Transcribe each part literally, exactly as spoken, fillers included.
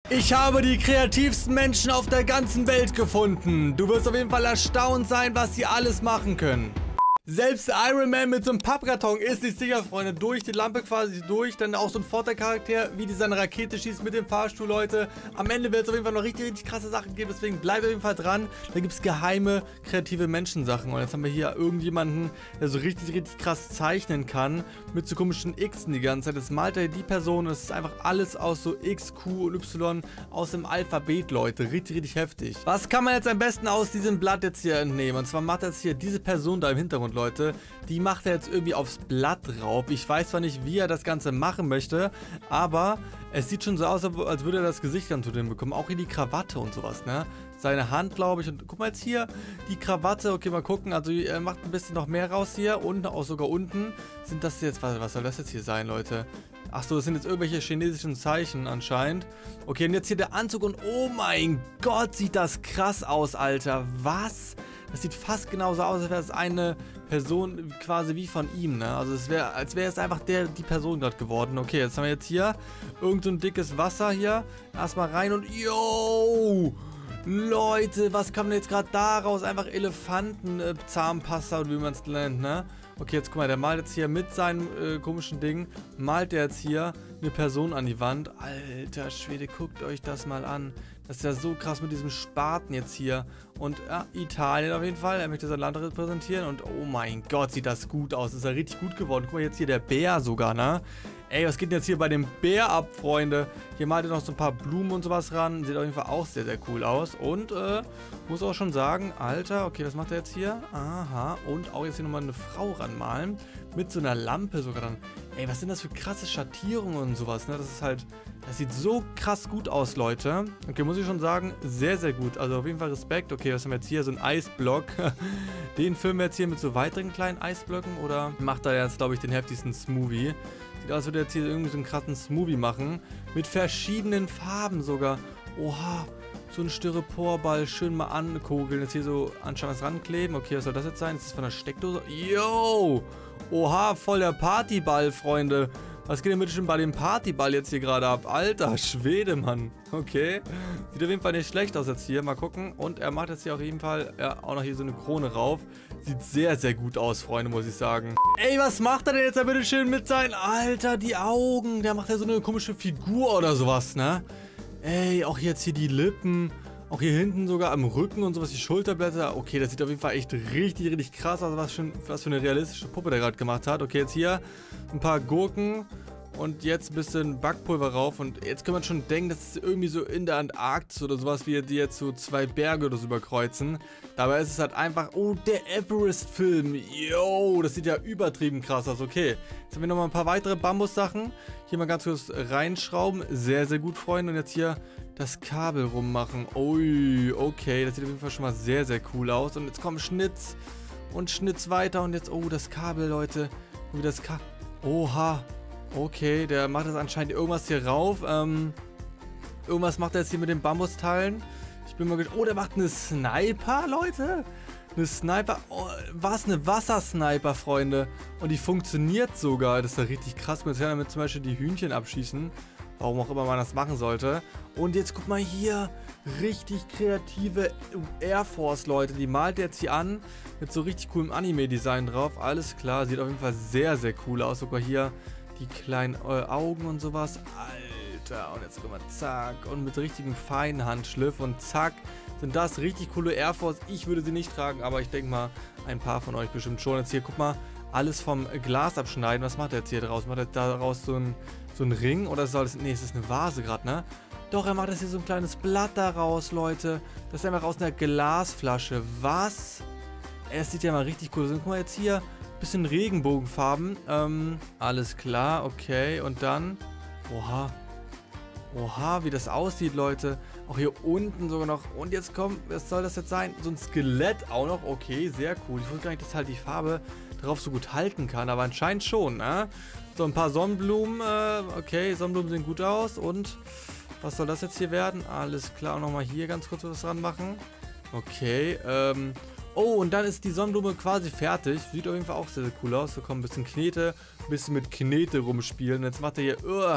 Ich habe die kreativsten Menschen auf der ganzen Welt gefunden. Du wirst auf jeden Fall erstaunt sein, was sie alles machen können. Selbst Iron Man mit so einem Pappkarton ist nicht sicher, Freunde. Durch die Lampe quasi durch. Dann auch so ein Vorteilcharakter, wie die seine Rakete schießt mit dem Fahrstuhl, Leute. Am Ende wird es auf jeden Fall noch richtig, richtig krasse Sachen geben. Deswegen bleibt auf jeden Fall dran. Da gibt es geheime, kreative Menschensachen. Und jetzt haben wir hier irgendjemanden, der so richtig, richtig krass zeichnen kann. Mit so komischen Xen die ganze Zeit. Das malt er die Person. Und es ist einfach alles aus so X, Q und Y aus dem Alphabet, Leute. Richtig, richtig heftig. Was kann man jetzt am besten aus diesem Blatt jetzt hier entnehmen? Und zwar macht er jetzt hier diese Person da im Hintergrund, Leute, die macht er jetzt irgendwie aufs Blatt drauf. Ich weiß zwar nicht, wie er das Ganze machen möchte, aber es sieht schon so aus, als würde er das Gesicht dann zu dem bekommen. Auch hier die Krawatte und sowas, ne? Seine Hand, glaube ich. Und guck mal jetzt hier, die Krawatte. Okay, mal gucken. Also er macht ein bisschen noch mehr raus hier. Und auch sogar unten sind das jetzt, was, was soll das jetzt hier sein, Leute? Achso, das sind jetzt irgendwelche chinesischen Zeichen anscheinend. Okay, und jetzt hier der Anzug und oh mein Gott, sieht das krass aus, Alter. Was? Das sieht fast genauso aus, als wäre es eine Person quasi wie von ihm, ne? Also es wäre, als wäre es einfach der, die Person gerade geworden. Okay, jetzt haben wir jetzt hier irgend so ein dickes Wasser hier. Erstmal rein und yo! Leute, was kam denn jetzt gerade daraus? Einfach Elefanten-Zahnpasta, oder wie man es nennt, ne? Okay, jetzt guck mal, der malt jetzt hier mit seinem äh, komischen Ding, malt der jetzt hier eine Person an die Wand. Alter Schwede, guckt euch das mal an. Das ist ja so krass mit diesem Spaten jetzt hier. Und ja, Italien auf jeden Fall. Er möchte sein Land repräsentieren. Und oh mein Gott, sieht das gut aus. Das ist ja richtig gut geworden. Guck mal, jetzt hier der Bär sogar, ne? Ey, was geht denn jetzt hier bei dem Bär ab, Freunde? Hier malt er noch so ein paar Blumen und sowas ran. Sieht auf jeden Fall auch sehr, sehr cool aus. Und, äh, muss auch schon sagen, Alter, okay, was macht er jetzt hier? Aha, und auch jetzt hier nochmal eine Frau ranmalen. Mit so einer Lampe sogar dann. Ey, was sind das für krasse Schattierungen und sowas, ne? Das ist halt, das sieht so krass gut aus, Leute. Okay, muss ich schon sagen, sehr, sehr gut. Also auf jeden Fall Respekt. Okay, was haben wir jetzt hier? So ein Eisblock. Den filmen wir jetzt hier mit so weiteren kleinen Eisblöcken. Oder macht er jetzt, glaube ich, den heftigsten Smoothie? Sieht aus, als würde er jetzt hier irgendwie so einen krassen Smoothie machen. Mit verschiedenen Farben sogar. Oha, so ein Styroporball. Schön mal ankugeln. Jetzt hier so anscheinend was rankleben. Okay, was soll das jetzt sein? Ist das von der Steckdose? Yo! Oha, voll der Partyball, Freunde. Was geht denn bitte schon bei dem Partyball jetzt hier gerade ab? Alter Schwede, Mann. Okay. Sieht auf jeden Fall nicht schlecht aus jetzt hier. Mal gucken. Und er macht jetzt hier auf jeden Fall ja, auch noch hier so eine Krone rauf. Sieht sehr, sehr gut aus, Freunde, muss ich sagen. Ey, was macht er denn jetzt da bitte schön mit seinen... Alter, die Augen. Der macht ja so eine komische Figur oder sowas, ne? Ey, auch jetzt hier die Lippen. Auch hier hinten sogar am Rücken und sowas, die Schulterblätter. Okay, das sieht auf jeden Fall echt richtig, richtig krass aus, was, schon, was für eine realistische Puppe der gerade gemacht hat. Okay, jetzt hier ein paar Gurken und jetzt ein bisschen Backpulver rauf. Und jetzt kann man schon denken, das ist irgendwie so in der Antarktis oder sowas, wie die jetzt so zwei Berge oder so überkreuzen. Dabei ist es halt einfach, oh, der Everest-Film. Yo, das sieht ja übertrieben krass aus. Okay, jetzt haben wir nochmal ein paar weitere Bambussachen. Hier mal ganz kurz reinschrauben. Sehr, sehr gut, Freunde. Und jetzt hier das Kabel rummachen. Ui, okay, das sieht auf jeden Fall schon mal sehr, sehr cool aus. Und jetzt kommt Schnitz und Schnitz weiter. Und jetzt, oh, das Kabel, Leute. Wie das Kabel. Oha. Okay, der macht das anscheinend irgendwas hier rauf. Ähm, irgendwas macht er jetzt hier mit den Bambusteilen. Ich bin mal gespannt. Oh, der macht eine Sniper, Leute. Eine Sniper. Oh, was? Eine Wassersniper, Freunde. Und die funktioniert sogar. Das ist ja richtig krass. Man kann damit zum Beispiel die Hühnchen abschießen. Warum auch immer man das machen sollte. Und jetzt guck mal hier. Richtig kreative Air Force, Leute. Die malt er jetzt hier an. Mit so richtig coolem Anime-Design drauf. Alles klar. Sieht auf jeden Fall sehr, sehr cool aus. Sogar hier die kleinen äh, Augen und sowas. Alter. Und jetzt guck mal. Zack. Und mit richtigem feinen Handschliff. Und zack. Sind das richtig coole Air Force. Ich würde sie nicht tragen. Aber ich denke mal, ein paar von euch bestimmt schon. Jetzt hier, guck mal. Alles vom Glas abschneiden. Was macht er jetzt hier draus? Macht er daraus so ein... So ein Ring oder soll das... Nee, es ist eine Vase gerade, ne? Doch, er macht das hier so ein kleines Blatt daraus, Leute. Das ist einfach aus einer Glasflasche. Was? Es sieht ja mal richtig cool aus. Guck mal jetzt hier. Bisschen Regenbogenfarben. Ähm, alles klar, okay. Und dann... Oha. Oha, wie das aussieht, Leute. Auch hier unten sogar noch. Und jetzt kommt... Was soll das jetzt sein? So ein Skelett auch noch. Okay, sehr cool. Ich wusste gar nicht, dass halt die Farbe drauf so gut halten kann. Aber anscheinend schon, ne? So, ein paar Sonnenblumen. Äh, okay, Sonnenblumen sehen gut aus. Und was soll das jetzt hier werden? Alles klar. Und nochmal hier ganz kurz was dran machen. Okay, ähm... Oh, und dann ist die Sonnenblume quasi fertig. Sieht auf jeden Fall auch sehr, sehr cool aus. Da kommen ein bisschen Knete, ein bisschen mit Knete rumspielen. Jetzt macht er hier uh,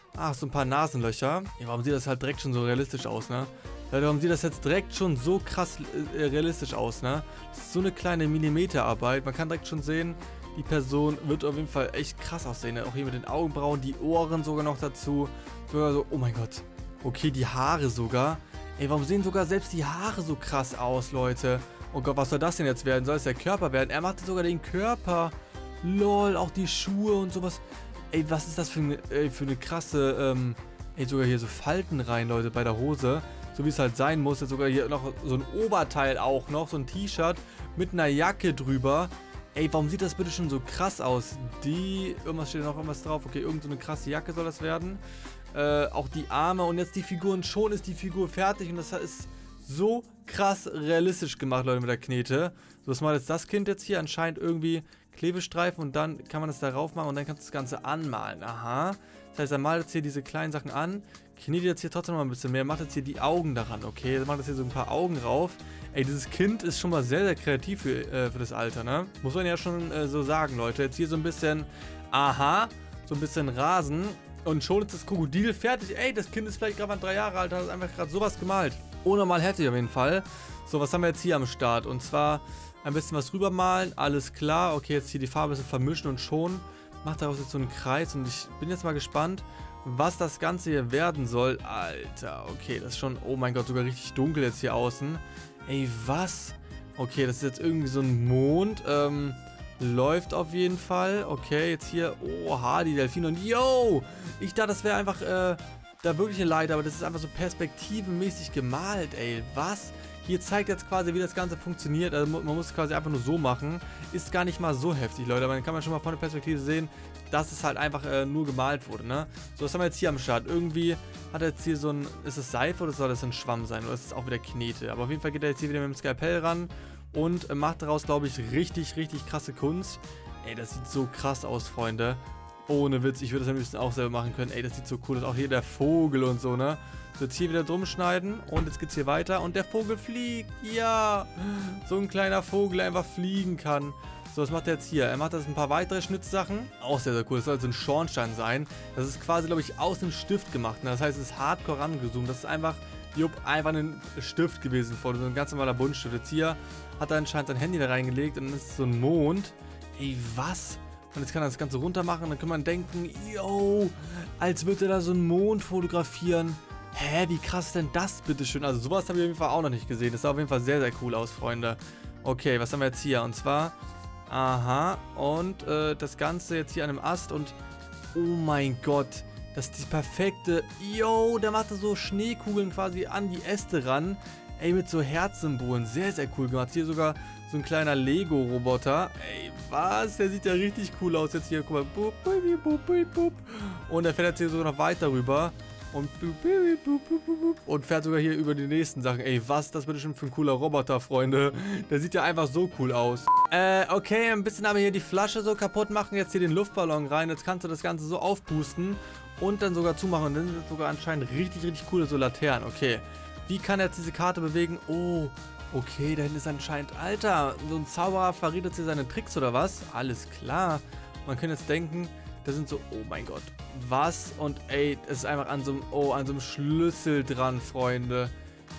Ach, so ein paar Nasenlöcher. Ja, warum sieht das halt direkt schon so realistisch aus, ne? Leute, warum sieht das jetzt direkt schon so krass äh, realistisch aus, ne? Das ist so eine kleine Millimeterarbeit. Man kann direkt schon sehen, die Person wird auf jeden Fall echt krass aussehen, ne? Auch hier mit den Augenbrauen, die Ohren sogar noch dazu. Sogar so, oh mein Gott. Okay, die Haare sogar. Ey, warum sehen sogar selbst die Haare so krass aus, Leute? Oh Gott, was soll das denn jetzt werden? Soll es der Körper werden? Er macht sogar den Körper. Lol, auch die Schuhe und sowas. Ey, was ist das für eine, ey, für eine krasse, ähm, ey, sogar hier so Falten rein, Leute, bei der Hose. So wie es halt sein muss. Jetzt sogar hier noch so ein Oberteil auch noch, so ein T-Shirt mit einer Jacke drüber. Ey, warum sieht das bitte schon so krass aus? Die, irgendwas steht noch irgendwas drauf. Okay, irgend so eine krasse Jacke soll das werden. Äh, auch die Arme und jetzt die Figur und schon ist die Figur fertig und das ist so krass realistisch gemacht, Leute, mit der Knete. So, was macht jetzt das Kind jetzt hier? Anscheinend irgendwie Klebestreifen und dann kann man das darauf machen und dann kannst du das Ganze anmalen. Aha. Das heißt, er malt jetzt hier diese kleinen Sachen an, knetet jetzt hier trotzdem noch ein bisschen mehr, macht jetzt hier die Augen daran, okay? Er macht jetzt hier so ein paar Augen rauf. Ey, dieses Kind ist schon mal sehr, sehr kreativ für, äh, für das Alter, ne? Muss man ja schon äh, so sagen, Leute. Jetzt hier so ein bisschen, aha, so ein bisschen Rasen und schon ist das Krokodil fertig. Ey, das Kind ist vielleicht gerade mal drei Jahre alt, hat einfach gerade sowas gemalt. Unnormal heftig auf jeden Fall. So, was haben wir jetzt hier am Start? Und zwar ein bisschen was rübermalen, alles klar. Okay, jetzt hier die Farbe ein bisschen vermischen und schon macht daraus jetzt so einen Kreis. Und ich bin jetzt mal gespannt, was das Ganze hier werden soll. Alter, okay, das ist schon, oh mein Gott, sogar richtig dunkel jetzt hier außen. Ey, was? Okay, das ist jetzt irgendwie so ein Mond. Ähm, läuft auf jeden Fall. Okay, jetzt hier, oha, die Delfine und yo! Ich dachte, das wäre einfach, äh, da wirklich eine Leiter, aber das ist einfach so perspektivenmäßig gemalt, ey. Was? Hier zeigt jetzt quasi, wie das Ganze funktioniert. Also man muss es quasi einfach nur so machen. Ist gar nicht mal so heftig, Leute. Aber dann kann man schon mal von der Perspektive sehen, dass es halt einfach äh, nur gemalt wurde, ne? So, was haben wir jetzt hier am Start? Irgendwie hat er jetzt hier so ein... Ist es Seife oder soll das ein Schwamm sein? Oder ist es auch wieder Knete? Aber auf jeden Fall geht er jetzt hier wieder mit dem Skalpell ran und äh, macht daraus, glaube ich, richtig, richtig krasse Kunst. Ey, das sieht so krass aus, Freunde. Ohne Witz, ich würde das am liebsten auch selber machen können. Ey, das sieht so cool aus. Auch hier der Vogel und so, ne? So, jetzt hier wieder drum schneiden und jetzt geht's hier weiter und der Vogel fliegt. Ja, so ein kleiner Vogel, der einfach fliegen kann. So, was macht er jetzt hier? Er macht jetzt ein paar weitere Schnittsachen. Auch sehr, sehr cool. Das soll so ein Schornstein sein. Das ist quasi, glaube ich, aus dem Stift gemacht. Ne? Das heißt, es ist hardcore rangezoomt. Das ist einfach, jupp, einfach ein Stift gewesen vorne. So ein ganz normaler Buntstift. Jetzt hier hat er anscheinend sein Handy da reingelegt und dann ist so ein Mond. Ey, was? Und jetzt kann er das Ganze runter machen. Dann kann man denken, yo, als würde er da so einen Mond fotografieren. Hä, wie krass ist denn das, bitteschön? Also sowas habe ich auf jeden Fall auch noch nicht gesehen. Das sah auf jeden Fall sehr, sehr cool aus, Freunde. Okay, was haben wir jetzt hier? Und zwar, aha, und äh, das Ganze jetzt hier an einem Ast und, oh mein Gott, das ist die perfekte, yo, der macht da so Schneekugeln quasi an die Äste ran. Ey, mit so Herzsymbolen, sehr, sehr cool gemacht. Hier sogar so ein kleiner Lego-Roboter. Ey, was? Der sieht ja richtig cool aus. Jetzt hier, guck mal, bup, bup, bup, bup, bup. Und der fährt jetzt hier sogar noch weiter rüber. Und, und fährt sogar hier über die nächsten Sachen. Ey, was ist das bitte schon für ein cooler Roboter, Freunde? Der sieht ja einfach so cool aus. Äh, okay, ein bisschen aber hier die Flasche so kaputt machen. Jetzt hier den Luftballon rein. Jetzt kannst du das Ganze so aufpusten und dann sogar zumachen. Und dann sind sogar anscheinend richtig, richtig coole so Laternen. Okay, wie kann er jetzt diese Karte bewegen? Oh, okay, da hinten ist anscheinend... Alter, so ein Zauberer verrät jetzt hier seine Tricks oder was? Alles klar. Man könnte jetzt denken... Da sind so, oh mein Gott, was? Und ey, es ist einfach an so einem, oh, an so einem Schlüssel dran, Freunde.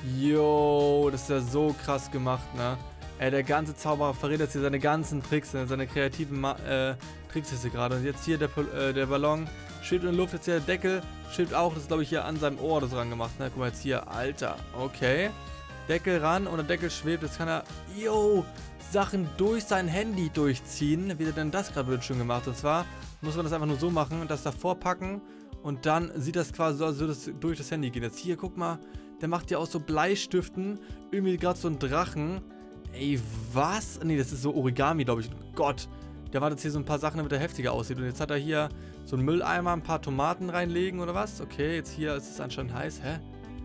Yo, das ist ja so krass gemacht, ne? Ey, der ganze Zauberer verrät jetzt hier seine ganzen Tricks, seine kreativen äh, Tricks jetzt hier gerade. Und jetzt hier der, äh, der Ballon schwebt in der Luft, jetzt hier der Deckel schwebt auch, das ist glaube ich hier an seinem Ohr das dran gemacht, ne? Guck mal jetzt hier, Alter, okay. Deckel ran und der Deckel schwebt, jetzt kann er, yo, Sachen durch sein Handy durchziehen. Wie hat er denn das gerade schön gemacht? Und zwar muss man das einfach nur so machen, das davor packen und dann sieht das quasi so, als würde es durch das Handy gehen. Jetzt hier, guck mal, der macht ja aus so Bleistiften irgendwie gerade so einen Drachen. Ey, was? Nee, das ist so Origami, glaube ich. Oh Gott, der macht jetzt hier so ein paar Sachen, damit er heftiger aussieht. Und jetzt hat er hier so einen Mülleimer, ein paar Tomaten reinlegen oder was? Okay, jetzt hier ist es anscheinend heiß. Hä?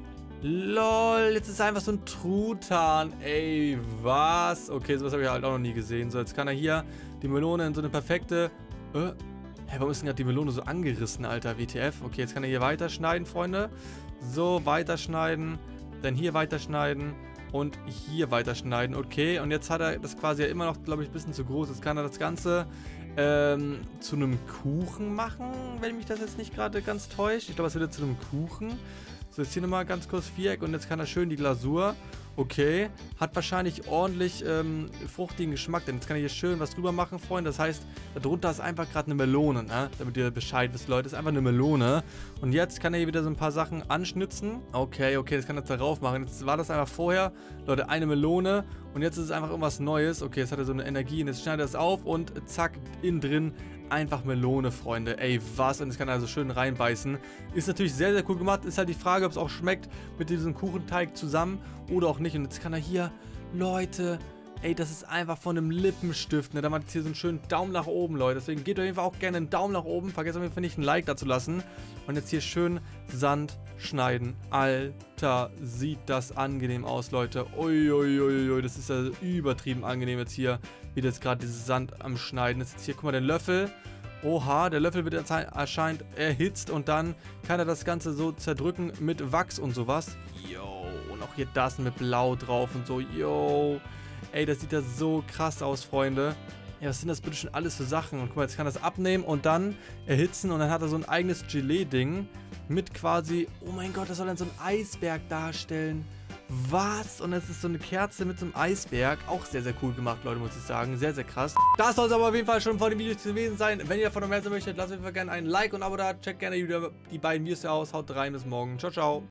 Lol, jetzt ist einfach so ein Truthahn. Ey, was? Okay, sowas habe ich halt auch noch nie gesehen. So, jetzt kann er hier die Melone in so eine perfekte... Äh, Hä, warum ist denn gerade die Melone so angerissen, Alter? W T F? Okay, jetzt kann er hier weiterschneiden, Freunde. So, weiterschneiden. Dann hier weiterschneiden. und hier weiterschneiden. Okay, und jetzt hat er das quasi ja immer noch, glaube ich, ein bisschen zu groß. Jetzt kann er das Ganze ähm, zu einem Kuchen machen, wenn mich das jetzt nicht gerade ganz täuscht. Ich glaube, es wird jetzt zu einem Kuchen. So, jetzt hier nochmal ganz kurz Viereck und jetzt kann er schön die Glasur. Okay, hat wahrscheinlich ordentlich ähm, fruchtigen Geschmack, denn jetzt kann er hier schön was drüber machen, Freunde. Das heißt, darunter ist einfach gerade eine Melone, ne? Damit ihr Bescheid wisst, Leute, ist einfach eine Melone. Und jetzt kann er hier wieder so ein paar Sachen anschnitzen. Okay, okay, das kann er darauf machen. Jetzt war das einfach vorher, Leute, eine Melone. Und jetzt ist es einfach irgendwas Neues. Okay, jetzt hat er so eine Energie und jetzt schneidet er es auf und zack, innen drin einfach Melone, Freunde. Ey, was? Und das kann er also schön reinbeißen. Ist natürlich sehr, sehr cool gemacht. Ist halt die Frage, ob es auch schmeckt mit diesem Kuchenteig zusammen oder auch nicht. Und jetzt kann er hier, Leute, ey, das ist einfach von einem Lippenstift, ne? Da macht jetzt hier so einen schönen Daumen nach oben, Leute. Deswegen gebt auf jeden Fall auch gerne einen Daumen nach oben. Vergesst auf jeden Fall nicht, ein Like da zu lassen. Und jetzt hier schön Sand schneiden. Alter, sieht das angenehm aus, Leute. Uiuiuiui, das ist ja übertrieben angenehm jetzt hier. Wie jetzt gerade dieses Sand am Schneiden ist. Jetzt hier, guck mal, der Löffel. Oha, der Löffel wird anscheinend erhitzt und dann kann er das Ganze so zerdrücken mit Wachs und sowas. Yo, und auch hier das mit Blau drauf und so. Yo, ey, das sieht ja so krass aus, Freunde. Ja, was sind das bitte schon alles für Sachen? Und guck mal, jetzt kann er das abnehmen und dann erhitzen und dann hat er so ein eigenes Gelee-Ding mit quasi, oh mein Gott, das soll dann so ein Eisberg darstellen. Was? Und es ist so eine Kerze mit so einem Eisberg. Auch sehr, sehr cool gemacht, Leute, muss ich sagen. Sehr, sehr krass. Das soll es aber auf jeden Fall schon vor dem Video gewesen sein. Wenn ihr davon noch mehr sehen möchtet, lasst auf jeden Fall gerne ein Like und ein Abo da. Checkt gerne die beiden Videos aus. Haut rein, bis morgen. Ciao, ciao.